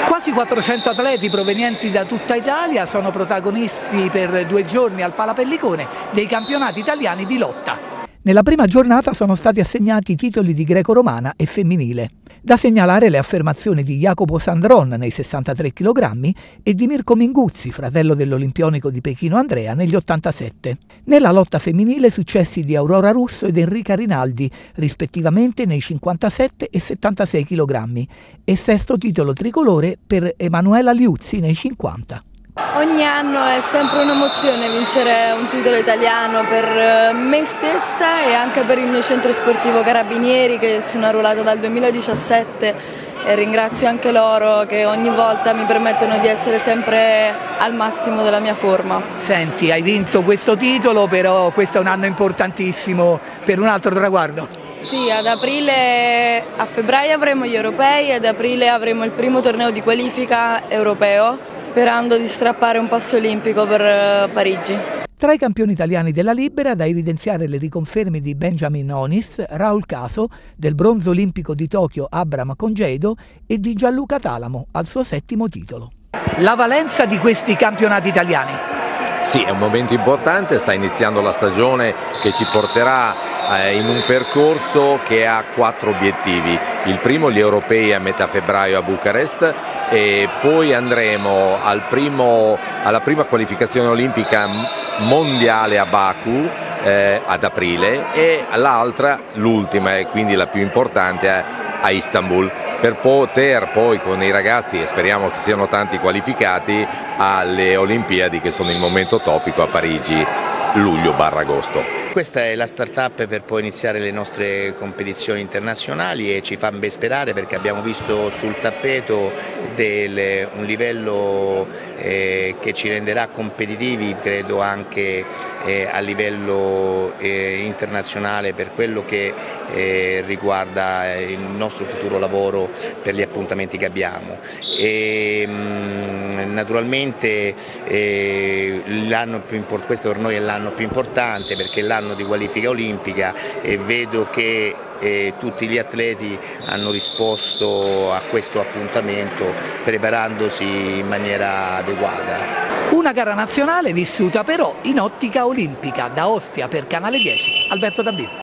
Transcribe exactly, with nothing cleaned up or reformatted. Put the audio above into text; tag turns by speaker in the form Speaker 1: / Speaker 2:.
Speaker 1: Quasi quattrocento atleti provenienti da tutta Italia sono protagonisti per due giorni al Palapellicone dei campionati italiani di lotta. Nella prima giornata sono stati assegnati i titoli di greco-romana e femminile. Da segnalare le affermazioni di Jacopo Sandron nei sessantatré chilogrammi e di Mirko Minguzzi, fratello dell'olimpionico di Pechino Andrea, negli ottantasette. Nella lotta femminile successi di Aurora Russo ed Enrica Rinaldi, rispettivamente nei cinquantasette e settantasei chilogrammi, e sesto titolo tricolore per Emanuela Liuzzi nei cinquanta.
Speaker 2: Ogni anno è sempre un'emozione vincere un titolo italiano per me stessa e anche per il mio centro sportivo Carabinieri, che sono arruolata dal duemiladiciassette, e ringrazio anche loro che ogni volta mi permettono di essere sempre al massimo della mia forma.
Speaker 1: Senti, hai vinto questo titolo, però questo è un anno importantissimo per un altro traguardo.
Speaker 2: Sì, ad aprile, a febbraio avremo gli europei, ad aprile avremo il primo torneo di qualifica europeo, sperando di strappare un passo olimpico per Parigi.
Speaker 1: Tra i campioni italiani della libera da evidenziare le riconferme di Benjamin Onis, Raul Caso, del bronzo olimpico di Tokyo Abram Congedo e di Gianluca Talamo al suo settimo titolo. La valenza di questi campionati italiani?
Speaker 3: Sì, è un momento importante, sta iniziando la stagione che ci porterà in un percorso che ha quattro obiettivi. Il primo, gli europei a metà febbraio a Bucarest, e poi andremo al primo, alla prima qualificazione olimpica mondiale a Baku eh, ad aprile, e l'altra, l'ultima e quindi la più importante, a, a Istanbul, per poter poi con i ragazzi, e speriamo che siano tanti qualificati, alle Olimpiadi che sono il momento topico a Parigi, luglio barra agosto.
Speaker 4: Questa è la start-up per poi iniziare le nostre competizioni internazionali e ci fa ben sperare, perché abbiamo visto sul tappeto del, un livello eh, che ci renderà competitivi, credo anche eh, a livello eh, internazionale, per quello che eh, riguarda il nostro futuro lavoro per gli appuntamenti che abbiamo. E, mh, naturalmente eh, l'anno più import- questo per noi è l'anno più importante, perché è l'anno di qualifica olimpica, e vedo che eh, tutti gli atleti hanno risposto a questo appuntamento preparandosi in maniera adeguata.
Speaker 1: Una gara nazionale vissuta però in ottica olimpica. Da Ostia per Canale dieci, Alberto Dabir.